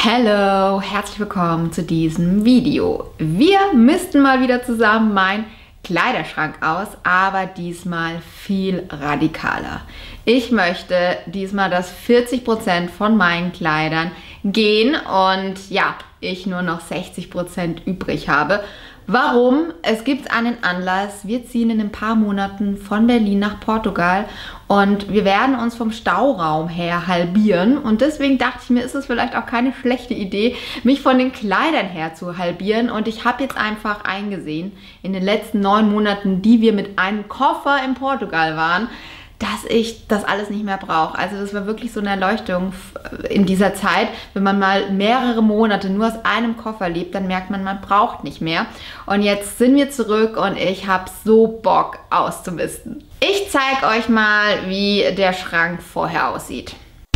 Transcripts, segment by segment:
Hallo, herzlich willkommen zu diesem Video. Wir missten mal wieder zusammen meinen Kleiderschrank aus, aber diesmal viel radikaler. Ich möchte diesmal, dass 40% von meinen Kleidern gehen und ja, ich nur noch 60% übrig habe. Warum? Es gibt einen Anlass. Wir ziehen in ein paar Monaten von Berlin nach Portugal und wir werden uns vom Stauraum her halbieren. Und deswegen dachte ich mir, ist es vielleicht auch keine schlechte Idee, mich von den Kleidern her zu halbieren. Und ich habe jetzt einfach eingesehen, in den letzten 9 Monaten, die wir mit einem Koffer in Portugal waren, dass ich das alles nicht mehr brauche. Also das war wirklich so eine Erleuchtung in dieser Zeit. Wenn man mal mehrere Monate nur aus einem Koffer lebt, dann merkt man, man braucht nicht mehr. Und jetzt sind wir zurück und ich habe so Bock auszumisten. Ich zeige euch mal, wie der Schrank vorher aussieht.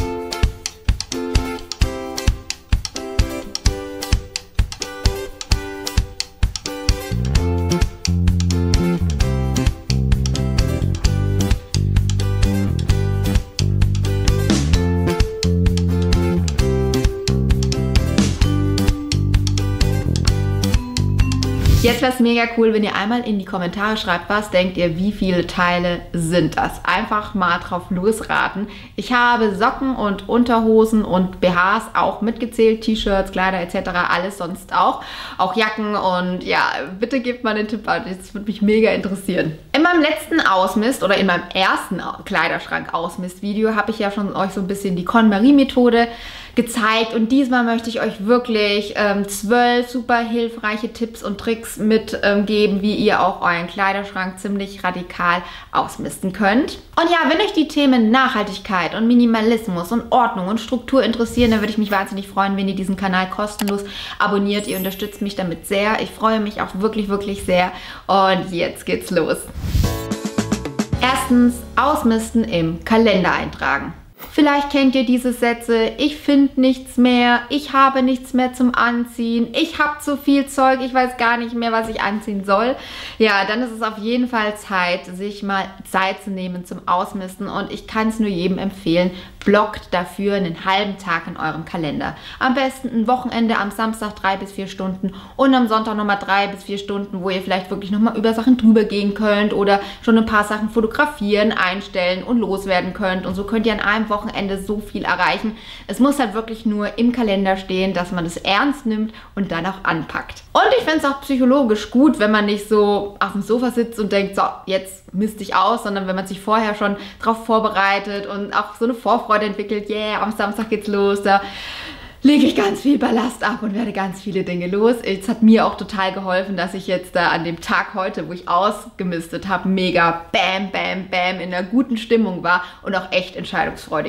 Jetzt wäre es mega cool, wenn ihr einmal in die Kommentare schreibt, was denkt ihr, wie viele Teile sind das? Einfach mal drauf losraten. Ich habe Socken und Unterhosen und BHs auch mitgezählt, T-Shirts, Kleider etc., alles sonst auch. Auch Jacken und ja, bitte gebt mal einen Tipp an, das würde mich mega interessieren. In meinem letzten Ausmist oder in meinem ersten Kleiderschrank-Ausmist-Video habe ich ja schon euch so ein bisschen die KonMari-Methode gezeigt und diesmal möchte ich euch wirklich 12 super hilfreiche Tipps und Tricks mitgeben, wie ihr auch euren Kleiderschrank ziemlich radikal ausmisten könnt. Und ja, wenn euch die Themen Nachhaltigkeit und Minimalismus und Ordnung und Struktur interessieren, dann würde ich mich wahnsinnig freuen, wenn ihr diesen Kanal kostenlos abonniert. Ihr unterstützt mich damit sehr. Ich freue mich auch wirklich, wirklich sehr. Und jetzt geht's los. Erstens, Ausmisten im Kalender eintragen. Vielleicht kennt ihr diese Sätze, ich finde nichts mehr, ich habe nichts mehr zum Anziehen, ich habe zu viel Zeug, ich weiß gar nicht mehr, was ich anziehen soll. Ja, dann ist es auf jeden Fall Zeit, sich mal Zeit zu nehmen zum Ausmisten und ich kann es nur jedem empfehlen, blockt dafür einen halben Tag in eurem Kalender. Am besten ein Wochenende, am Samstag 3 bis 4 Stunden und am Sonntag nochmal 3 bis 4 Stunden, wo ihr vielleicht wirklich nochmal über Sachen drüber gehen könnt oder schon ein paar Sachen fotografieren, einstellen und loswerden könnt. Und so könnt ihr an einem Wochenende so viel erreichen. Es muss halt wirklich nur im Kalender stehen, dass man es ernst nimmt und dann auch anpackt. Und ich finde es auch psychologisch gut, wenn man nicht so auf dem Sofa sitzt und denkt, so, jetzt misste ich aus, sondern wenn man sich vorher schon darauf vorbereitet und auch so eine Vorfreude entwickelt, yeah, am Samstag geht's los, da lege ich ganz viel Ballast ab und werde ganz viele Dinge los. Es hat mir auch total geholfen, dass ich jetzt da an dem Tag heute, wo ich ausgemistet habe, mega bam, bam, bam in einer guten Stimmung war und auch echt entscheidungsfreudig.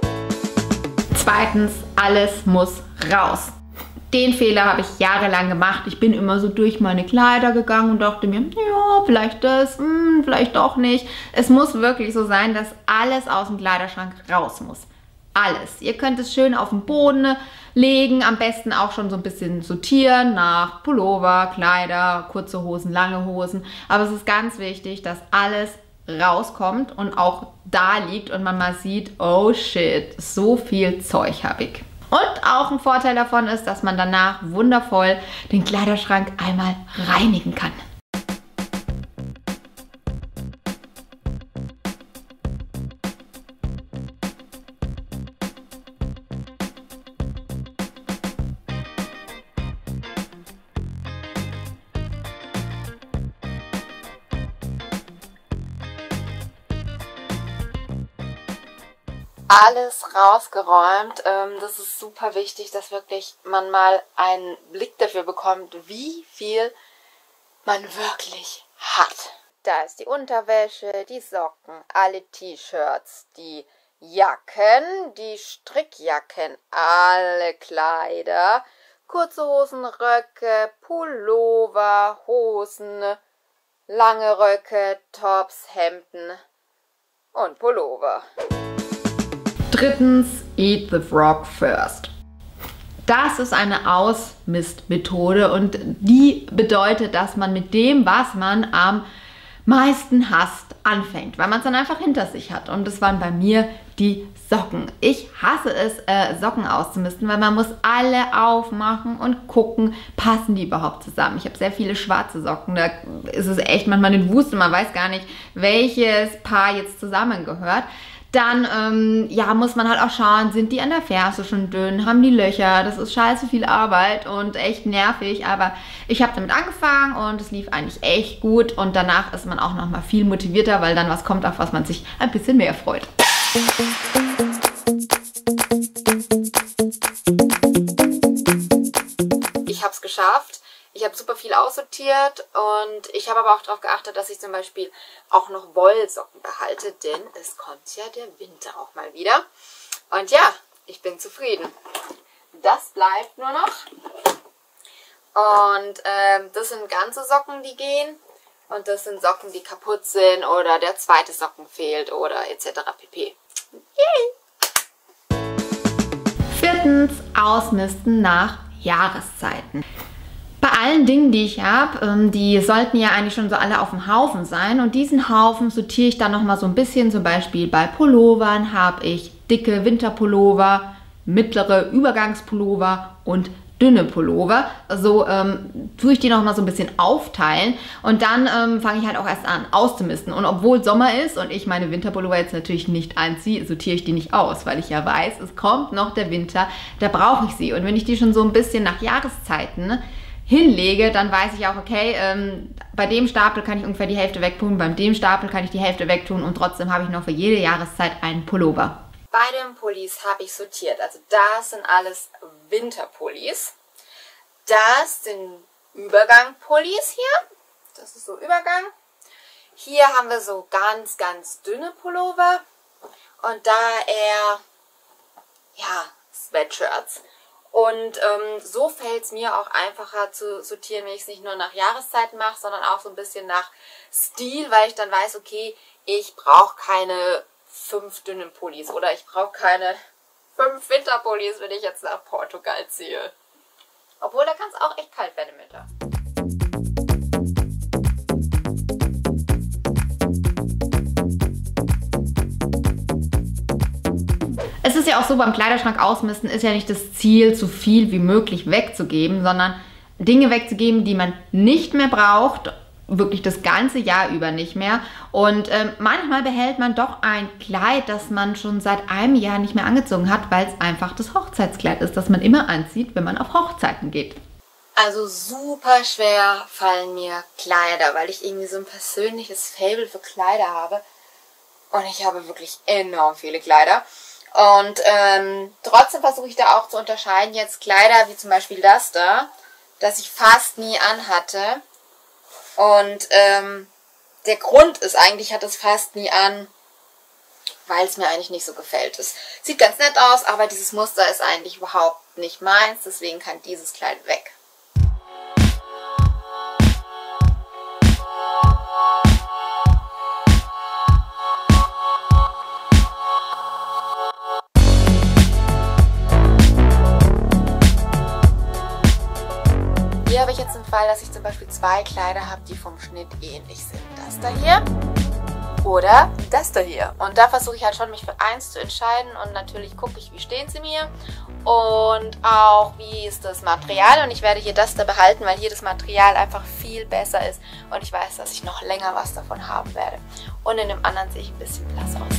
Zweitens, alles muss raus. Den Fehler habe ich jahrelang gemacht. Ich bin immer so durch meine Kleider gegangen und dachte mir, ja, vielleicht das, vielleicht doch nicht. Es muss wirklich so sein, dass alles aus dem Kleiderschrank raus muss. Alles. Ihr könnt es schön auf den Boden legen, am besten auch schon so ein bisschen sortieren nach Pullover, Kleider, kurze Hosen, lange Hosen. Aber es ist ganz wichtig, dass alles rauskommt und auch da liegt und man mal sieht, oh shit, so viel Zeug habe ich. Und auch ein Vorteil davon ist, dass man danach wundervoll den Kleiderschrank einmal reinigen kann. Alles rausgeräumt. Das ist super wichtig, dass wirklich man mal einen Blick dafür bekommt, wie viel man wirklich hat. Da ist die Unterwäsche, die Socken, alle T-Shirts, die Jacken, die Strickjacken, alle Kleider, kurze Hosen, Röcke, Pullover, Hosen, lange Röcke, Tops, Hemden und Pullover. Drittens, eat the frog first. Das ist eine Ausmistmethode und die bedeutet, dass man mit dem, was man am meisten hasst, anfängt, weil man es dann einfach hinter sich hat. Und das waren bei mir die Socken. Ich hasse es, Socken auszumisten, weil man muss alle aufmachen und gucken, passen die überhaupt zusammen. Ich habe sehr viele schwarze Socken, da ist es echt manchmal eine Wust und man weiß gar nicht, welches Paar jetzt zusammengehört. Dann ja, muss man halt auch schauen, sind die an der Ferse schon dünn, haben die Löcher, das ist scheiße viel Arbeit und echt nervig, aber ich habe damit angefangen und es lief eigentlich echt gut und danach ist man auch nochmal viel motivierter, weil dann was kommt, auf was man sich ein bisschen mehr freut. Ich habe es geschafft. Ich habe super viel aussortiert und ich habe aber auch darauf geachtet, dass ich zum Beispiel auch noch Wollsocken behalte, denn es kommt ja der Winter auch mal wieder. Und ja, ich bin zufrieden. Das bleibt nur noch. Und das sind ganze Socken, die gehen. Und das sind Socken, die kaputt sind oder der zweite Socken fehlt oder etc. pp. Yay! Viertens, ausmisten nach Jahreszeiten. Bei allen Dingen, die ich habe, die sollten ja eigentlich schon so alle auf dem Haufen sein. Und diesen Haufen sortiere ich dann nochmal so ein bisschen. Zum Beispiel bei Pullovern habe ich dicke Winterpullover, mittlere Übergangspullover und dünne Pullover. So tue ich die nochmal so ein bisschen aufteilen. Und dann fange ich halt auch erst an auszumisten. Und obwohl Sommer ist und ich meine Winterpullover jetzt natürlich nicht anziehe, sortiere ich die nicht aus, weil ich ja weiß, es kommt noch der Winter, da brauche ich sie. Und wenn ich die schon so ein bisschen nach Jahreszeiten hinlege, dann weiß ich auch, okay, bei dem Stapel kann ich ungefähr die Hälfte wegtun, bei dem Stapel kann ich die Hälfte wegtun und trotzdem habe ich noch für jede Jahreszeit einen Pullover. Bei den Pullis habe ich sortiert, also das sind alles Winterpullis. Das sind Übergang-Pullis hier, das ist so Übergang. Hier haben wir so ganz, ganz dünne Pullover und da eher, ja, Sweatshirts. Und so fällt es mir auch einfacher zu sortieren, wenn ich es nicht nur nach Jahreszeiten mache, sondern auch so ein bisschen nach Stil, weil ich dann weiß, okay, ich brauche keine 5 dünnen Pullis oder ich brauche keine 5 Winterpullis, wenn ich jetzt nach Portugal ziehe. Obwohl, da kann es auch echt kalt werden im Winter. Es ist ja auch so, beim Kleiderschrank ausmisten ist ja nicht das Ziel, so viel wie möglich wegzugeben, sondern Dinge wegzugeben, die man nicht mehr braucht, wirklich das ganze Jahr über nicht mehr. Und manchmal behält man doch ein Kleid, das man schon seit einem Jahr nicht mehr angezogen hat, weil es einfach das Hochzeitskleid ist, das man immer anzieht, wenn man auf Hochzeiten geht. Also super schwer fallen mir Kleider, weil ich irgendwie so ein persönliches Faible für Kleider habe. Und ich habe wirklich enorm viele Kleider. Und trotzdem versuche ich da auch zu unterscheiden jetzt Kleider wie zum Beispiel das da, das ich fast nie anhatte. Und der Grund ist eigentlich, ich hatte es fast nie an, weil es mir eigentlich nicht so gefällt. Es sieht ganz nett aus, aber dieses Muster ist eigentlich überhaupt nicht meins, deswegen kann dieses Kleid weg. Hier habe ich jetzt den Fall, dass ich zum Beispiel 2 Kleider habe, die vom Schnitt ähnlich sind. Das da hier oder das da hier. Und da versuche ich halt schon, mich für eins zu entscheiden. Und natürlich gucke ich, wie stehen sie mir und auch, wie ist das Material. Und ich werde hier das da behalten, weil hier das Material einfach viel besser ist. Und ich weiß, dass ich noch länger was davon haben werde. Und in dem anderen sehe ich ein bisschen blass aus.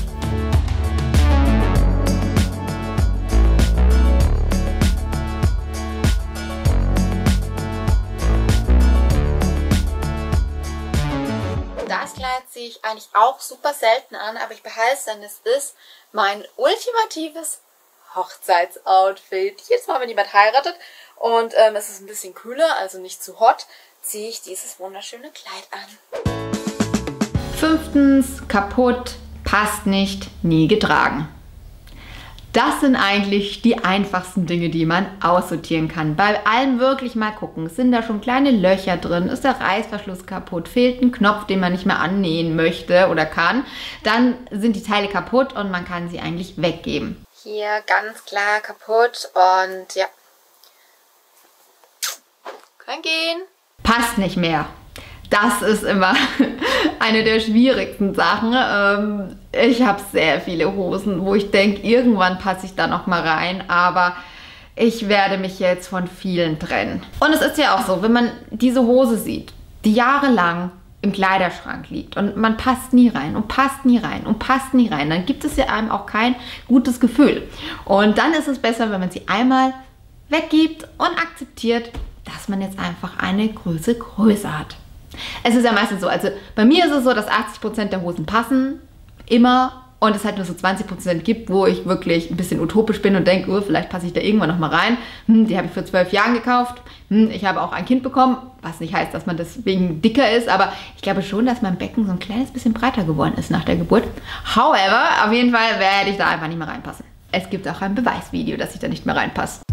Das Kleid ziehe ich eigentlich auch super selten an, aber ich behalte es, denn es ist mein ultimatives Hochzeitsoutfit. Jedes Mal, wenn jemand heiratet und es ist ein bisschen kühler, also nicht zu hot, ziehe ich dieses wunderschöne Kleid an. 5. Kaputt, passt nicht, nie getragen. Das sind eigentlich die einfachsten Dinge, die man aussortieren kann. Bei allem wirklich mal gucken. Sind da schon kleine Löcher drin? Ist der Reißverschluss kaputt? Fehlt ein Knopf, den man nicht mehr annähen möchte oder kann? Dann sind die Teile kaputt und man kann sie eigentlich weggeben. Hier ganz klar kaputt und ja, kann gehen. Passt nicht mehr. Das ist immer eine der schwierigsten Sachen. Ich habe sehr viele Hosen, wo ich denke, irgendwann passe ich da noch mal rein, aber ich werde mich jetzt von vielen trennen. Und es ist ja auch so, wenn man diese Hose sieht, die jahrelang im Kleiderschrank liegt und man passt nie rein und passt nie rein und passt nie rein, dann gibt es ja einem auch kein gutes Gefühl. Und dann ist es besser, wenn man sie einmal weggibt und akzeptiert, dass man jetzt einfach eine Größe größer hat. Es ist ja meistens so, also bei mir ist es so, dass 80% der Hosen passen, immer, und es halt nur so 20% gibt, wo ich wirklich ein bisschen utopisch bin und denke, oh, vielleicht passe ich da irgendwann noch mal rein. Die habe ich vor 12 Jahren gekauft. Ich habe auch ein Kind bekommen, was nicht heißt, dass man deswegen dicker ist, aber ich glaube schon, dass mein Becken so ein kleines bisschen breiter geworden ist nach der Geburt. However, auf jeden Fall werde ich da einfach nicht mehr reinpassen. Es gibt auch ein Beweisvideo, dass ich da nicht mehr reinpasse.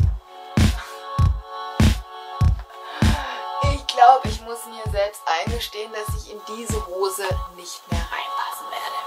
Ich glaube, ich muss mir selbst eingestehen, dass ich in diese Hose nicht mehr reinpassen werde.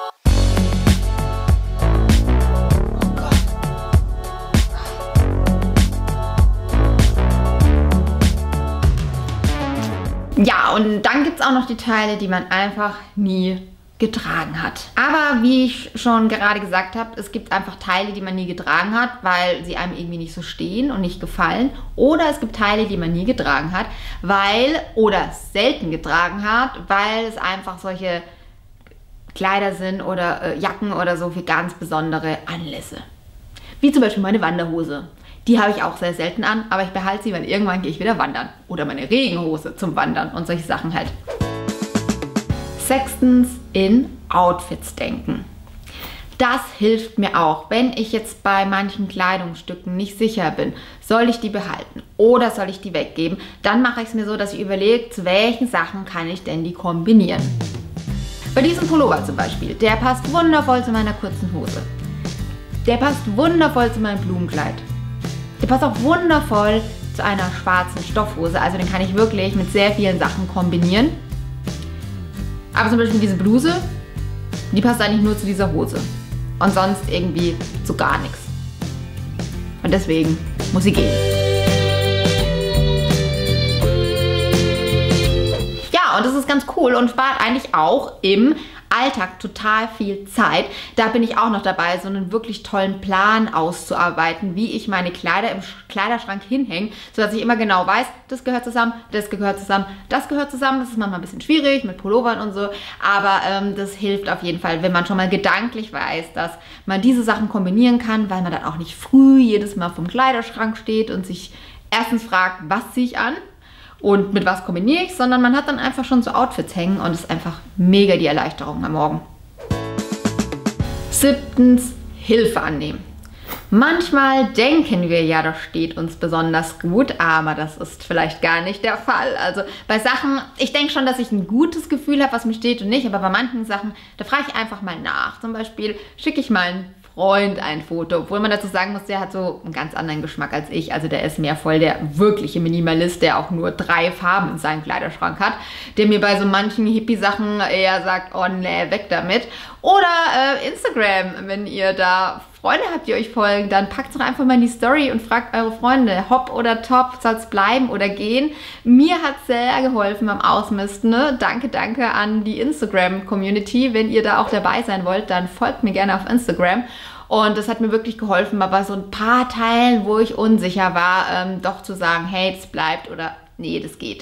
Ja, und dann gibt es auch noch die Teile, die man einfach nie getragen hat. Aber wie ich schon gerade gesagt habe, es gibt einfach Teile, die man nie getragen hat, weil sie einem irgendwie nicht so stehen und nicht gefallen. Oder es gibt Teile, die man nie getragen hat, oder selten getragen hat, weil es einfach solche Kleider sind oder Jacken oder so für ganz besondere Anlässe. Wie zum Beispiel meine Wanderhose. Die habe ich auch sehr selten an, aber ich behalte sie, weil irgendwann gehe ich wieder wandern. Oder meine Regenhose zum Wandern und solche Sachen halt. Sechstens, in Outfits denken. Das hilft mir auch, wenn ich jetzt bei manchen Kleidungsstücken nicht sicher bin, soll ich die behalten oder soll ich die weggeben, dann mache ich es mir so, dass ich überlege, zu welchen Sachen kann ich denn die kombinieren. Bei diesem Pullover zum Beispiel, der passt wundervoll zu meiner kurzen Hose. Der passt wundervoll zu meinem Blumenkleid. Der passt auch wundervoll zu einer schwarzen Stoffhose, also den kann ich wirklich mit sehr vielen Sachen kombinieren. Aber zum Beispiel diese Bluse, die passt eigentlich nur zu dieser Hose und sonst irgendwie zu gar nichts. Und deswegen muss sie gehen. Ja, und das ist ganz cool und spart eigentlich auch im Alltag total viel Zeit. Da bin ich auch noch dabei, so einen wirklich tollen Plan auszuarbeiten, wie ich meine Kleider im Kleiderschrank hinhänge, sodass ich immer genau weiß, das gehört zusammen, das gehört zusammen, das gehört zusammen. Das ist manchmal ein bisschen schwierig mit Pullovern und so, aber das hilft auf jeden Fall, wenn man schon mal gedanklich weiß, dass man diese Sachen kombinieren kann, weil man dann auch nicht früh jedes Mal vom Kleiderschrank steht und sich erstens fragt, was ziehe ich an? Und mit was kombiniere ich, sondern man hat dann einfach schon so Outfits hängen und es ist einfach mega die Erleichterung am Morgen. Siebtens, Hilfe annehmen. Manchmal denken wir ja, das steht uns besonders gut, aber das ist vielleicht gar nicht der Fall. Also bei Sachen, ich denke schon, dass ich ein gutes Gefühl habe, was mir steht und nicht, aber bei manchen Sachen, da frage ich einfach mal nach. Zum Beispiel schicke ich mal einen Freund ein Foto, obwohl man dazu sagen muss, der hat so einen ganz anderen Geschmack als ich. Also der ist mehr voll der wirkliche Minimalist, der auch nur 3 Farben in seinem Kleiderschrank hat, der mir bei so manchen Hippie-Sachen eher sagt, oh nee, weg damit. Oder Instagram, wenn ihr da Freunde habt, die euch folgen, dann packt es doch einfach mal in die Story und fragt eure Freunde, hopp oder top, soll es bleiben oder gehen. Mir hat es sehr geholfen beim Ausmisten. Ne? Danke an die Instagram-Community. Wenn ihr da auch dabei sein wollt, dann folgt mir gerne auf Instagram. Und das hat mir wirklich geholfen, aber so ein paar Teilen, wo ich unsicher war, doch zu sagen, hey, das bleibt oder nee, das geht.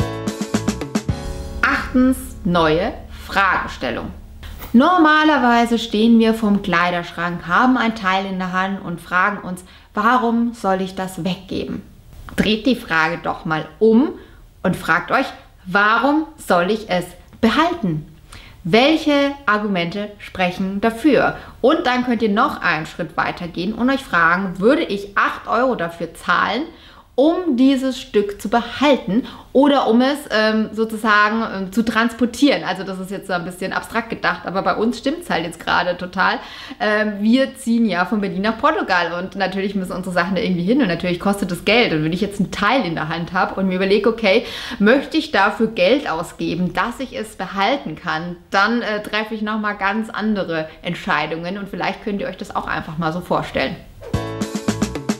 Achtens, neue Fragestellung. Normalerweise stehen wir vorm Kleiderschrank, haben ein Teil in der Hand und fragen uns, warum soll ich das weggeben? Dreht die Frage doch mal um und fragt euch, warum soll ich es behalten? Welche Argumente sprechen dafür? Und dann könnt ihr noch einen Schritt weiter gehen und euch fragen, würde ich 8 € dafür zahlen, um dieses Stück zu behalten oder um es sozusagen zu transportieren. Also das ist jetzt so ein bisschen abstrakt gedacht, aber bei uns stimmt es halt jetzt gerade total. Wir ziehen ja von Berlin nach Portugal und natürlich müssen unsere Sachen da irgendwie hin und natürlich kostet das Geld. Und wenn ich jetzt ein Teil in der Hand habe und mir überlege, okay, möchte ich dafür Geld ausgeben, dass ich es behalten kann, dann treffe ich nochmal ganz andere Entscheidungen und vielleicht könnt ihr euch das auch einfach mal so vorstellen.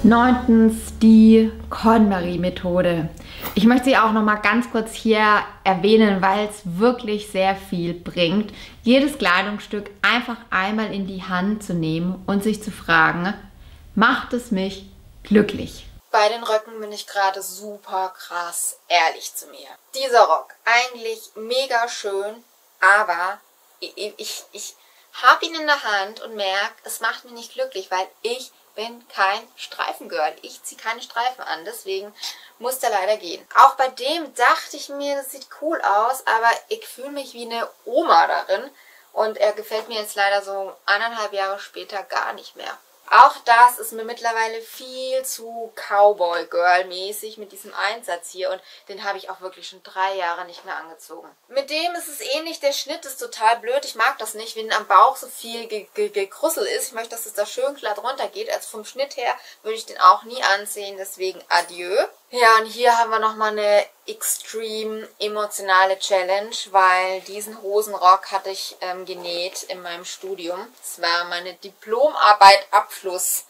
9. die KonMari-Methode. Ich möchte sie auch noch mal ganz kurz hier erwähnen, weil es wirklich sehr viel bringt. Jedes Kleidungsstück einfach einmal in die Hand zu nehmen und sich zu fragen, macht es mich glücklich? Bei den Röcken bin ich gerade super krass ehrlich zu mir. Dieser Rock, eigentlich mega schön, aber ich habe ihn in der Hand und merke, es macht mich nicht glücklich, weil ich bin kein Streifengirl. Ich ziehe keine Streifen an, deswegen muss der leider gehen. Auch bei dem dachte ich mir, das sieht cool aus, aber ich fühle mich wie eine Oma darin und er gefällt mir jetzt leider so 1,5 Jahre später gar nicht mehr. Auch das ist mir mittlerweile viel zu Cowboy-Girl-mäßig mit diesem Einsatz hier und den habe ich auch wirklich schon 3 Jahre nicht mehr angezogen. Mit dem ist es ähnlich, der Schnitt ist total blöd, ich mag das nicht, wenn am Bauch so viel Gekrüssel ist. Ich möchte, dass es da schön glatt runter geht, also vom Schnitt her würde ich den auch nie anziehen, deswegen adieu. Ja, und hier haben wir nochmal eine extrem emotionale Challenge, weil diesen Hosenrock hatte ich genäht in meinem Studium. Das war meine Diplomarbeit Abschluss.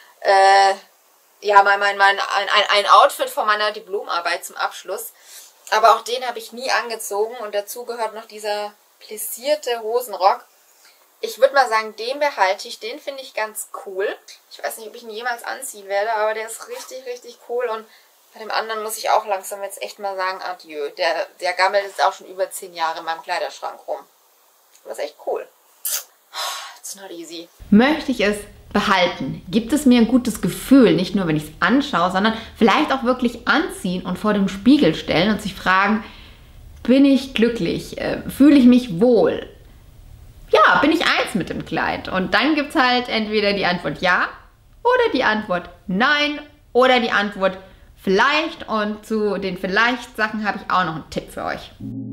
Ja, ein Outfit von meiner Diplomarbeit zum Abschluss. Aber auch den habe ich nie angezogen und dazu gehört noch dieser plissierte Hosenrock. Ich würde mal sagen, den behalte ich, den finde ich ganz cool. Ich weiß nicht, ob ich ihn jemals anziehen werde, aber der ist richtig, richtig cool und bei dem anderen muss ich auch langsam jetzt echt mal sagen, adieu. Der gammelt jetzt auch schon über 10 Jahre in meinem Kleiderschrank rum. Das ist echt cool. It's not easy. Möchte ich es behalten? Gibt es mir ein gutes Gefühl, nicht nur wenn ich es anschaue, sondern vielleicht auch wirklich anziehen und vor dem Spiegel stellen und sich fragen, bin ich glücklich? Fühle ich mich wohl? Ja, bin ich eins mit dem Kleid? Und dann gibt es halt entweder die Antwort ja oder die Antwort nein oder die Antwort vielleicht, und zu den Vielleicht-Sachen habe ich auch noch einen Tipp für euch.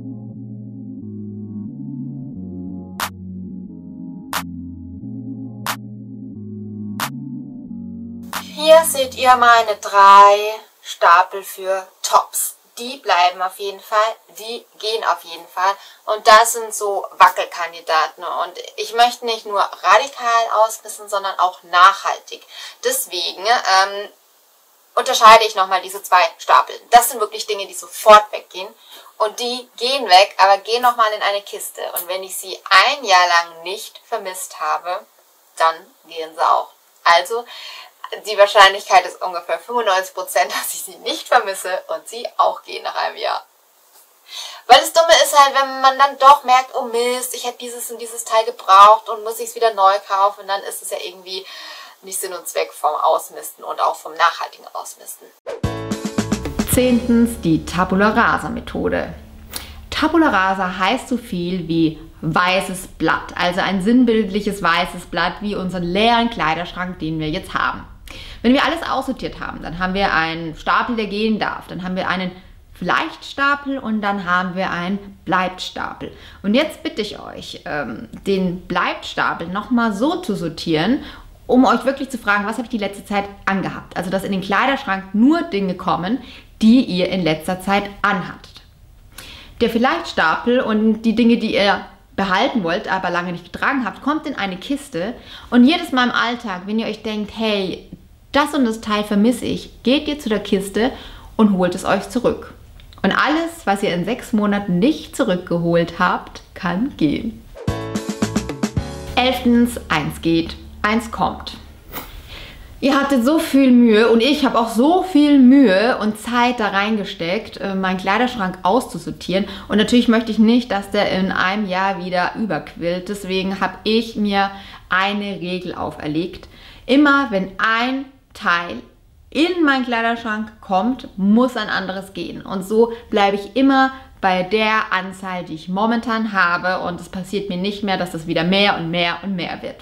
Hier seht ihr meine 3 Stapel für Tops. Die bleiben auf jeden Fall, die gehen auf jeden Fall. Und das sind so Wackelkandidaten. Und ich möchte nicht nur radikal ausmisten, sondern auch nachhaltig. Deswegen unterscheide ich nochmal diese 2 Stapel. Das sind wirklich Dinge, die sofort weggehen. Und die gehen weg, aber gehen nochmal in eine Kiste. Und wenn ich sie 1 Jahr lang nicht vermisst habe, dann gehen sie auch. Also die Wahrscheinlichkeit ist ungefähr 95%, dass ich sie nicht vermisse und sie auch gehen nach einem Jahr. Weil das Dumme ist halt, wenn man dann doch merkt, oh Mist, ich hätte dieses und dieses Teil gebraucht und muss ich es wieder neu kaufen, dann ist es ja irgendwie nicht Sinn und Zweck vom Ausmisten und auch vom nachhaltigen Ausmisten. 10. die Tabula Rasa Methode. Tabula Rasa heißt so viel wie weißes Blatt, also ein sinnbildliches weißes Blatt wie unseren leeren Kleiderschrank, den wir jetzt haben. Wenn wir alles aussortiert haben, dann haben wir einen Stapel, der gehen darf, dann haben wir einen Vielleicht-Stapel und dann haben wir einen Bleibt-Stapel. Und jetzt bitte ich euch, den Bleibt-Stapel nochmal so zu sortieren, um euch wirklich zu fragen, was habe ich die letzte Zeit angehabt? Also, dass in den Kleiderschrank nur Dinge kommen, die ihr in letzter Zeit anhattet. Der Vielleicht-Stapel und die Dinge, die ihr behalten wollt, aber lange nicht getragen habt, kommt in eine Kiste. Und jedes Mal im Alltag, wenn ihr euch denkt, hey, das und das Teil vermisse ich, geht ihr zu der Kiste und holt es euch zurück. Und alles, was ihr in 6 Monaten nicht zurückgeholt habt, kann gehen. 11. 1 geht, 1 kommt. Ihr hattet so viel Mühe und ich habe auch so viel Mühe und Zeit da reingesteckt, meinen Kleiderschrank auszusortieren. Und natürlich möchte ich nicht, dass der in einem Jahr wieder überquillt. Deswegen habe ich mir eine Regel auferlegt. Immer wenn ein Teil in meinen Kleiderschrank kommt, muss ein anderes gehen. Und so bleibe ich immer bei der Anzahl, die ich momentan habe. Und es passiert mir nicht mehr, dass das wieder mehr und mehr und mehr wird.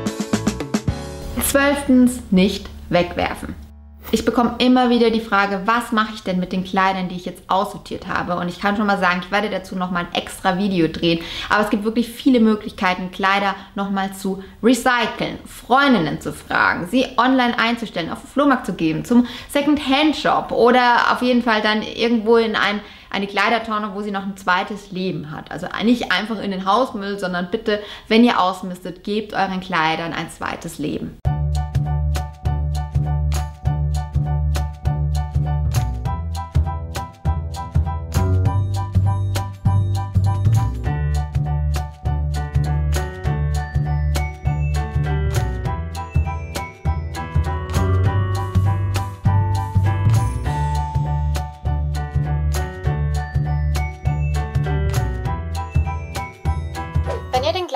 12. nicht wegwerfen. Ich bekomme immer wieder die Frage, was mache ich denn mit den Kleidern, die ich jetzt aussortiert habe? Und ich kann schon mal sagen, ich werde dazu nochmal ein extra Video drehen. Aber es gibt wirklich viele Möglichkeiten, Kleider nochmal zu recyceln, Freundinnen zu fragen, sie online einzustellen, auf den Flohmarkt zu geben, zum Second-Hand-Shop oder auf jeden Fall dann irgendwo in eine Kleidertonne, wo sie noch ein zweites Leben hat. Also nicht einfach in den Hausmüll, sondern bitte, wenn ihr ausmistet, gebt euren Kleidern ein zweites Leben.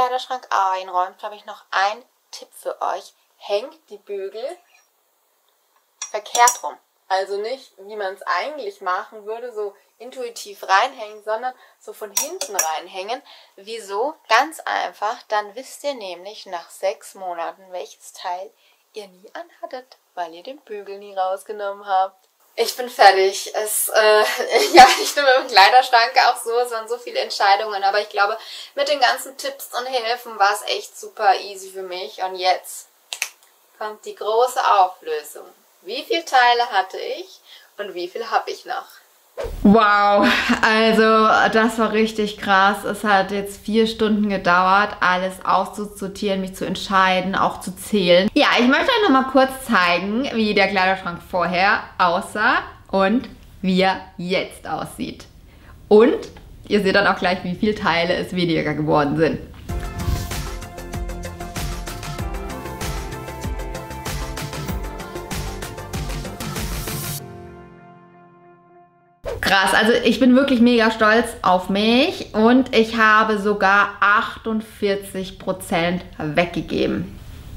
Kleiderschrank einräumt, habe ich noch einen Tipp für euch. Hängt die Bügel verkehrt rum. Also nicht, wie man es eigentlich machen würde, so intuitiv reinhängen, sondern so von hinten reinhängen. Wieso? Ganz einfach, dann wisst ihr nämlich nach 6 Monaten, welches Teil ihr nie anhattet, weil ihr den Bügel nie rausgenommen habt. Ich bin fertig. Ja, nicht nur mit dem Kleiderschrank, auch so. Es waren so viele Entscheidungen, aber ich glaube, mit den ganzen Tipps und Hilfen war es echt super easy für mich. Und jetzt kommt die große Auflösung. Wie viele Teile hatte ich und wie viel habe ich noch? Wow, also das war richtig krass. Es hat jetzt 4 Stunden gedauert, alles auszusortieren, mich zu entscheiden, auch zu zählen. Ja, ich möchte euch noch mal kurz zeigen, wie der Kleiderschrank vorher aussah und wie er jetzt aussieht. Und ihr seht dann auch gleich, wie viele Teile es weniger geworden sind. Krass, also ich bin wirklich mega stolz auf mich und ich habe sogar 48% weggegeben.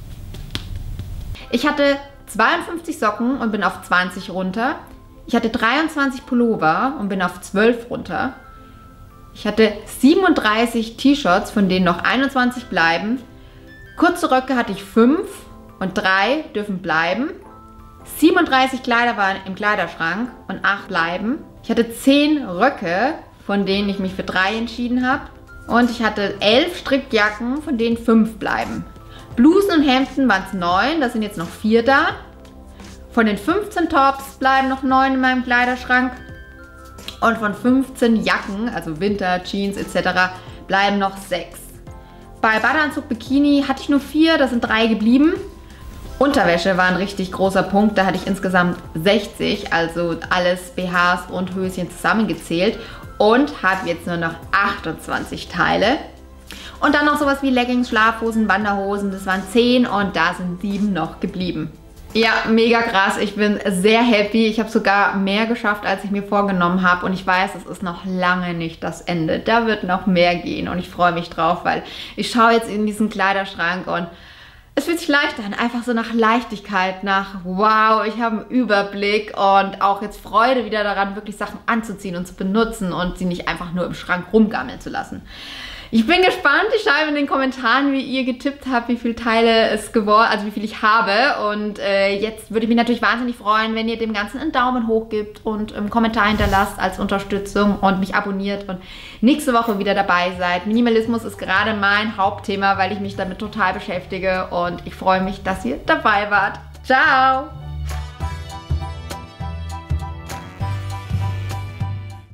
Ich hatte 52 Socken und bin auf 20 runter. Ich hatte 23 Pullover und bin auf 12 runter. Ich hatte 37 T-Shirts, von denen noch 21 bleiben. Kurze Röcke hatte ich 5 und 3 dürfen bleiben. 37 Kleider waren im Kleiderschrank und 8 bleiben. Ich hatte 10 Röcke, von denen ich mich für 3 entschieden habe. Und ich hatte 11 Strickjacken, von denen 5 bleiben. Blusen und Hemden waren es 9, da sind jetzt noch 4 da. Von den 15 Tops bleiben noch 9 in meinem Kleiderschrank. Und von 15 Jacken, also Winter, Jeans etc., bleiben noch 6. Bei Badeanzug, Bikini hatte ich nur 4, da sind 3 geblieben. Unterwäsche war ein richtig großer Punkt, da hatte ich insgesamt 60, also alles BHs und Höschen zusammengezählt und habe jetzt nur noch 28 Teile. Und dann noch sowas wie Leggings, Schlafhosen, Wanderhosen, das waren 10 und da sind 7 noch geblieben. Ja, mega krass, ich bin sehr happy, ich habe sogar mehr geschafft, als ich mir vorgenommen habe und ich weiß, es ist noch lange nicht das Ende, da wird noch mehr gehen und ich freue mich drauf, weil ich schaue jetzt in diesen Kleiderschrank und es fühlt sich leicht an, einfach so nach Leichtigkeit, nach wow, ich habe einen Überblick und auch jetzt Freude wieder daran, wirklich Sachen anzuziehen und zu benutzen und sie nicht einfach nur im Schrank rumgammeln zu lassen. Ich bin gespannt, ich schreibe in den Kommentaren, wie ihr getippt habt, wie viele Teile es geworden, also wie viel ich habe. Und jetzt würde ich mich natürlich wahnsinnig freuen, wenn ihr dem Ganzen einen Daumen hoch gebt und einen Kommentar hinterlasst als Unterstützung und mich abonniert und nächste Woche wieder dabei seid. Minimalismus ist gerade mein Hauptthema, weil ich mich damit total beschäftige und ich freue mich, dass ihr dabei wart. Ciao!